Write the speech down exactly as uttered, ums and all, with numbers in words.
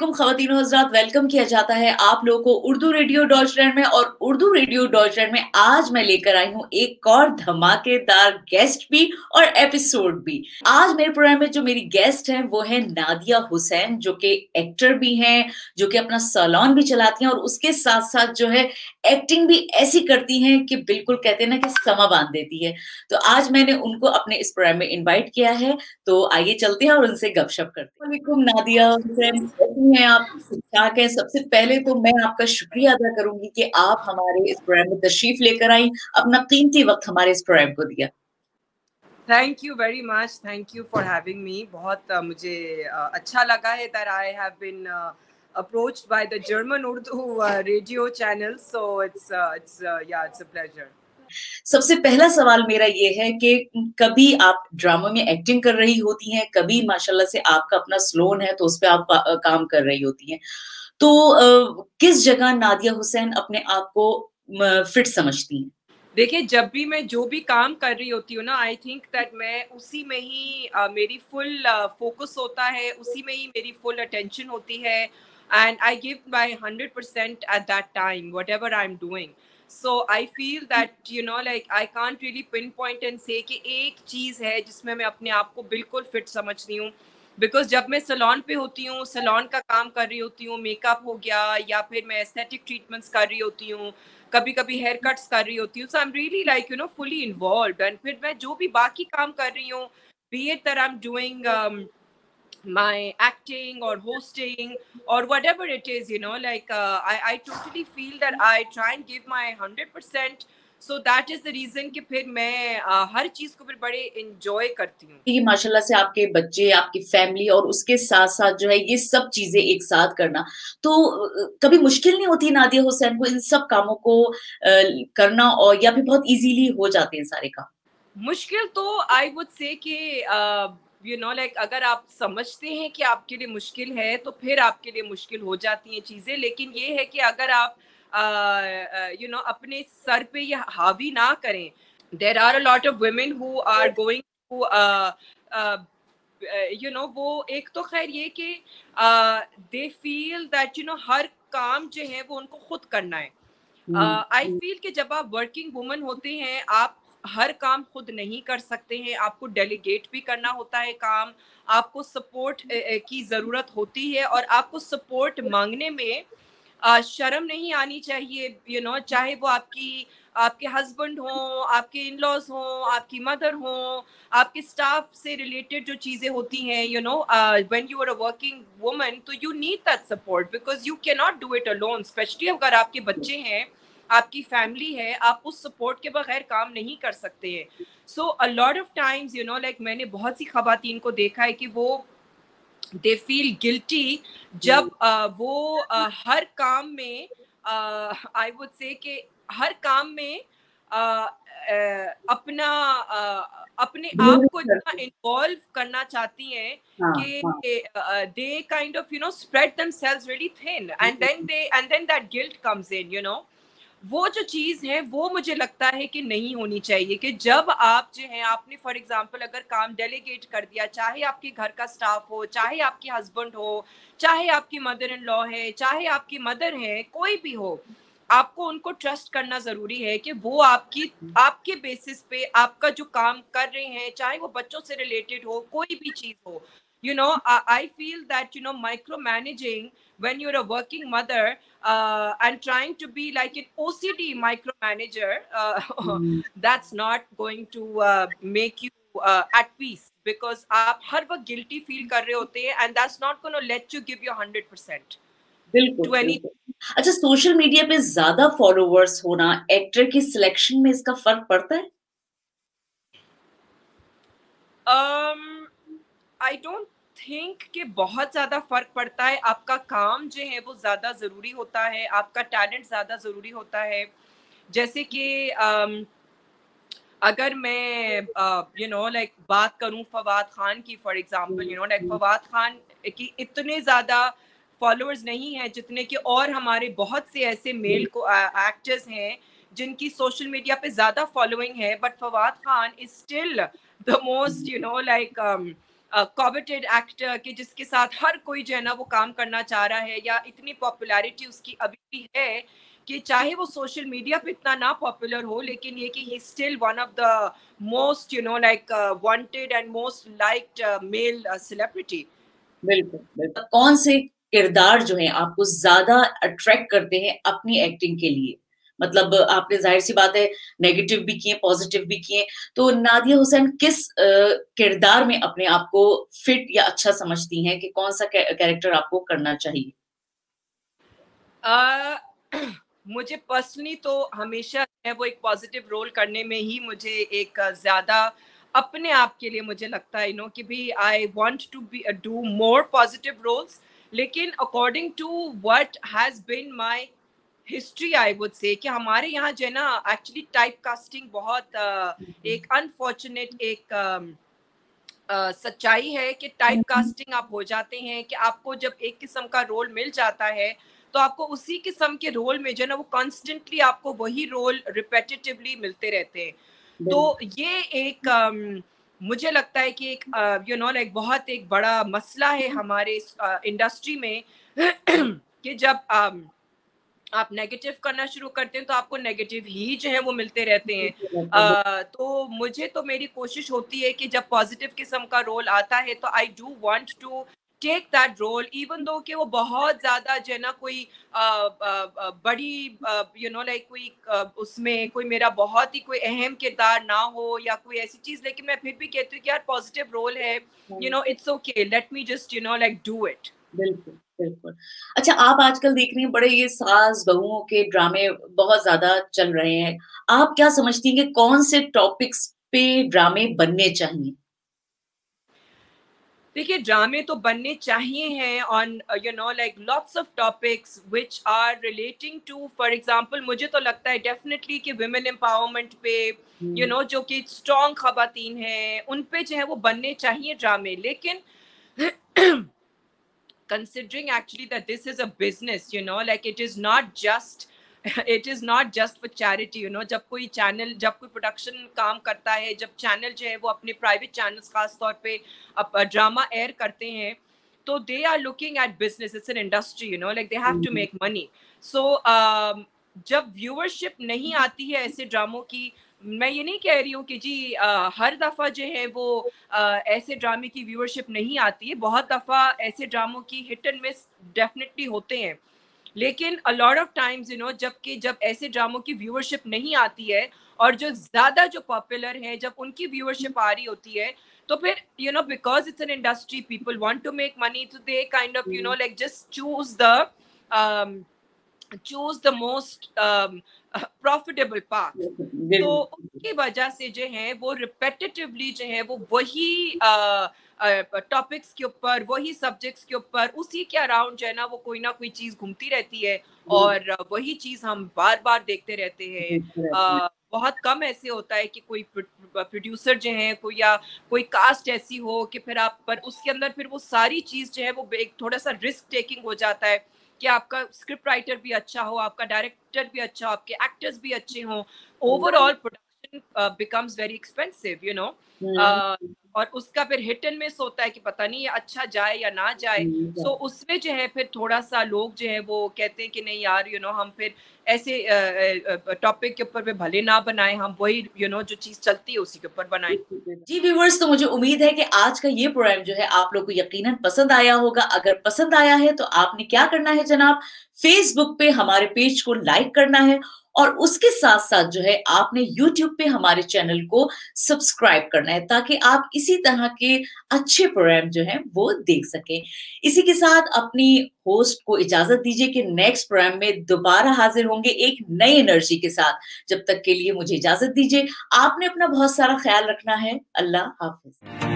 वालेकुम ख़वातीन और हज़रात, वेलकम किया जाता है आप लोगों को उर्दू रेडियो डॉइचलैंड में। और उर्दू रेडियो डॉइचलैंड में आज मैं लेकर आई हूँ एक और धमाकेदार गेस्ट भी और एपिसोड भी। आज मेरे प्रोग्राम में जो मेरी गेस्ट हैं वो है नादिया हुसैन, जो कि एक्टर भी हैं, जो कि अपना सैलून भी चलाती हैं और उसके साथ-साथ जो है एक्टिंग भी ऐसी करती हैं कि बिल्कुल कहते हैं ना कि समा बाँध देती है। तो आज मैंने उनको अपने इस प्रोग्राम में इनवाइट किया है, तो आइए चलते हैं और उनसे गपशप करते हैं। वालेकुम नादिया हुसैन, कैसी हैं आप? ठीक-ठाक हैं? सबसे पहले तो मैं आपका शुक्रिया अदा करूँगी कि आप हमारे इस प्रोग्राम में तशरीफ लेकर आईं, अपना कीमती वक़्त हमारे इस प्रोग्राम को दिया। Thank you very much, thank you for having me. बहुत uh, मुझे uh, अच्छा लगा है that I have been approached by the German Urdu radio channel, so it's it's yeah it's a pleasure. सबसे पहला सवाल मेरा ये है कि कभी आप ड्रामा में एक्टिंग कर रही होती हैं, कभी माशाल्लाह से आपका अपना सैलून है तो उस पे आप का, काम कर रही होती हैं। तो अ, किस जगह नादिया हुसैन अपने आप को म फिट समझती हैं? देखिए, जब भी मैं जो भी काम कर रही होती हूँ ना, आई थिंक दैट मैं उसी में ही uh, मेरी फुल फोकस uh, होता है, उसी में ही मेरी फुल अटेंशन होती है and I give my hundred percent at that time whatever I am doing. So I feel that you know like I can't really pinpoint and say कि एक चीज़ है जिसमें मैं अपने आप को बिल्कुल फिट समझती हूँ। बिकॉज जब मैं सैलून पे होती हूँ, सैलून का काम कर रही होती हूँ, मेकअप हो गया या फिर मैं एस्थेटिक ट्रीटमेंट्स कर रही होती हूँ, कभी कभी हेयर कट्स कर रही होती हूँ, so I am really like you know fully involve. And फिर मैं जो भी बाकी काम कर रही हूँ, be it that I am doing my acting or hosting or whatever it is, you know like uh, i i totally feel that I try and give my one hundred percent, so that is the reason कि फिर मैं uh, हर चीज को फिर बड़े enjoy करती हूँ। ये माशाल्लाह से आपके बच्चे, आपकी फैमिली और उसके साथ-साथ जो है ये सब चीज़ें एक साथ करना, तो अ, कभी मुश्किल नहीं होती नादिया हुसैन को इन सब कामों को अ, करना, और या फिर बहुत ईज़िली हो जाते हैं सारे काम? मुश्किल तो आई वुड से कि यू नो लाइक अगर आप समझते हैं कि आपके लिए मुश्किल है तो फिर आपके लिए मुश्किल हो जाती हैं चीज़ें, लेकिन ये है कि अगर आप यू नो अपने सर पे ये हावी ना करें, there are a lot of women who are going to you know वो एक तो खैर ये कि they feel that you know हर काम जो है वो उनको खुद करना है। हुँ, आई uh, फील कि जब आप वर्किंग वुमन होते हैं, आप हर काम खुद नहीं कर सकते हैं, आपको डेलीगेट भी करना होता है काम, आपको सपोर्ट की ज़रूरत होती है और आपको सपोर्ट मांगने में uh, शर्म नहीं आनी चाहिए। यू you नो know, चाहे वो आपकी आपके हस्बैंड हो, आपके इन लॉज हो, आपकी मदर हो, आपके स्टाफ से रिलेटेड जो चीज़ें होती हैं, you know when you are a working woman, तो you need that support because you can not do it alone, specially अगर आपके बच्चे हैं, आपकी फैमिली है, आप उस सपोर्ट के बगैर काम नहीं कर सकते हैं। So a lot of times you know like मैंने बहुत सी खवातीन को देखा है कि वो दे फील गिल्टी जब हुँ। uh, वो uh, हर काम में आई वुड से कि हर काम में uh, uh, अपना uh, अपने आप को इतना इन्वॉल्व करना चाहती हैं हाँ, कि हाँ। They kind of you know spread themselves really thin and then they and then that guilt comes in, you know वो जो चीज़ है वो मुझे लगता है कि नहीं होनी चाहिए। कि जब आप जो है आपने फॉर एग्जांपल अगर काम डेलीगेट कर दिया, चाहे आपके घर का स्टाफ हो, चाहे आपके हस्बैंड हो, चाहे आपकी मदर इन लॉ है, चाहे आपकी मदर है, कोई भी हो, आपको उनको ट्रस्ट करना ज़रूरी है कि वो आपकी आपके बेसिस पे आपका जो काम कर रहे हैं, चाहे वो बच्चों से रिलेटेड हो, कोई भी चीज़ हो, you know I, I feel that you know micromanaging when you're a working mother uh, and trying to be like an O C D micromanager, uh, hmm. that's not going to uh, make you uh, at peace, because आप हर वक्त guilty feel कर रहे होते हैं and that's not going to let you give your one hundred percent बिल्कुल, to any। बिल्कुल। अच्छा, social media पे ज़्यादा फॉलोवर्स होना एक्टर की सिलेक्शन में इसका फ़र्क पड़ता है? um, I don't think कि बहुत ज़्यादा फ़र्क पड़ता है। आपका काम जो है वो ज़्यादा ज़रूरी होता है, आपका टैलेंट ज़्यादा ज़रूरी होता है। जैसे कि um, अगर मैं यू नो लाइक बात करूं फवाद खान की, for example, hmm, you know like hmm. Fawad Khan की इतने ज़्यादा फॉलोअर्स नहीं हैं जितने कि और हमारे बहुत से ऐसे मेल को एक्टर्स हैं जिनकी सोशल मीडिया पे ज़्यादा फॉलोइंग है, but Fawad Khan is still the most you know like coveted actor कि जिसके साथ हर कोई जो है ना वो काम करना चाह रहा है, या इतनी पॉपुलैरिटी उसकी अभी भी है कि चाहे वो सोशल मीडिया पे इतना ना पॉपुलर हो, लेकिन ये कि he still one of the most you know like wanted and most liked male celebrity. बिल्कुल, बिल्कुल। कौन से किरदार जो हैं आपको ज़्यादा अट्रैक्ट करते हैं अपनी एक्टिंग के लिए? मतलब आपने ज़ाहिर-सी बात है नेगेटिव भी किए, पॉज़िटिव भी किए, तो नादिया हुसैन किस अ, किरदार में अपने आप को फिट या अच्छा समझती हैं कि कौन-सा कै कैरेक्टर आपको करना चाहिए? अ, मुझे पर्सनली तो हमेशा जो है वो एक पॉजिटिव रोल करने में ही मुझे एक ज़्यादा अपने आप के लिए मुझे लगता है, यू नो कि भी I want to be do more positive roles, लेकिन according to what has been my history I would say कि हमारे यहाँ जो है ना एक्चुअली टाइप कास्टिंग बहुत अ, एक अनफॉर्चुनेट एक अम, अ, सच्चाई है कि टाइप कास्टिंग आप हो जाते हैं कि आपको जब एक किस्म का रोल मिल जाता है तो आपको उसी किस्म के रोल में जो है ना वो कॉन्स्टेंटली आपको वही रोल रिपेटिटिवली मिलते रहते हैं। तो बिल ये एक अम, मुझे लगता है कि एक यू नो लाइक बहुत एक बड़ा मसला है हमारे इस इंडस्ट्री में कि जब अम, आप नेगेटिव करना शुरू करते हैं तो आपको नेगेटिव ही जो है वो मिलते रहते हैं। अ, तो मुझे तो मेरी कोशिश होती है कि जब पॉजिटिव किस्म का रोल आता है तो I do want to take that role, even though कि वो बहुत ज्यादा जो है ना कोई अ, अ, अ, बड़ी यू नो लाइक कोई अ, उसमें कोई मेरा बहुत ही कोई अहम किरदार ना हो या कोई ऐसी चीज, लेकिन मैं फिर भी कहती हूँ कि यार पॉजिटिव रोल है, you know it's okay, let me just you know like do it. बिल्कुल, बिल्कुल। अच्छा, आप आजकल देख रही हैं बड़े ये सास-बहुओं के ड्रामे बहुत ज़्यादा चल रहे हैं। आप क्या समझती हैं कि कौन से टॉपिक्स पे ड्रामे बनने चाहिए? देखिए ड्रामे तो बनने चाहिए हैं on you know like lots of topics which are relating to, for example मुझे तो लगता है डेफिनेटली कि वुमेन एम्पावरमेंट पे, यू हुँ, नो जो कि स्ट्रॉन्ग खवातीन हैं उन पे जो है वो बनने चाहिए ड्रामे, लेकिन considering actually that this is a business, you know like it is not just it is not just for charity, you know जब कोई चैनल जब कोई प्रोडक्शन काम करता है, जब चैनल जो है वो अपने प्राइवेट चैनल्स खास तौर पे ड्रामा एयर करते हैं, तो they are looking at business, it's an industry, you know like they have to hmm, make money. So जब व्यूअरशिप नहीं आती है ऐसे ड्रामों की, मैं ये नहीं कह रही हूँ कि जी अ, हर दफा जो है वो अ, ऐसे ड्रामे की व्यूअरशिप नहीं आती है, बहुत दफा ऐसे ड्रामों की हिट एंड मिस डेफिनेटली होते हैं, लेकिन a lot of times you know जबकि जब ऐसे ड्रामों की व्यूअरशिप नहीं आती है और जो ज्यादा जो पॉपुलर है जब उनकी व्यूअरशिप आ रही होती है, तो फिर you know because it's an industry, people want to make money, तो they kind of you know hmm, like just choose the choose the most profitable path. तो बिल्कुल, उसकी वजह से जो है वो रिपेटिटिवली जो है वो वही टॉपिक्स के ऊपर, वही सब्जेक्ट्स के ऊपर, उसी के अराउंड जो है ना वो कोई ना कोई चीज घूमती रहती है, बिल्कुल, और अ, वही चीज हम बार बार देखते रहते हैं। देखते रहते हैं। अ, बहुत कम ऐसे होता है कि कोई प्रोड्यूसर जो है कोई या कोई कास्ट ऐसी हो कि फिर आप पर उसके अंदर फिर वो सारी चीज जो है वो एक थोड़ा सा रिस्क टेकिंग हो जाता है कि आपका स्क्रिप्ट राइटर भी अच्छा हो, आपका डायरेक्टर भी अच्छा हो, आपके एक्टर्स भी अच्छे हों, overall production becomes very expensive, you know. Hmm, और उसका फिर हिट एंड मिस होता है कि पता नहीं ये अच्छा जाए या ना जाए। सो हुँ, उसमें जो है फिर थोड़ा सा लोग जो है वो कहते हैं कि नहीं यार, यू नो हम फिर ऐसे टॉपिक के ऊपर भी भले ना बनाएं, हम वही यू नो जो चीज चलती है उसी के ऊपर बनाएं। जी व्यूअर्स, तो मुझे उम्मीद है कि आज का ये प्रोग्राम जो है आप लोग को यकीनन पसंद आया होगा। अगर पसंद आया है तो आपने क्या करना है जनाब, फेसबुक पे हमारे पेज को लाइक करना है और उसके साथ-साथ जो है आपने यूट्यूब पे हमारे चैनल को सब्सक्राइब करना है ताकि आप इसी तरह के अच्छे प्रोग्राम जो हैं वो देख सकें। इसी के साथ अपनी होस्ट को इजाज़त दीजिए कि नेक्स्ट प्रोग्राम में दोबारा हाज़िर होंगे एक नई एनर्जी के साथ। जब तक के लिए मुझे इजाज़त दीजिए। आपने अपना बहुत सारा ख्याल रखना है। अल्लाह हाफ़िज़।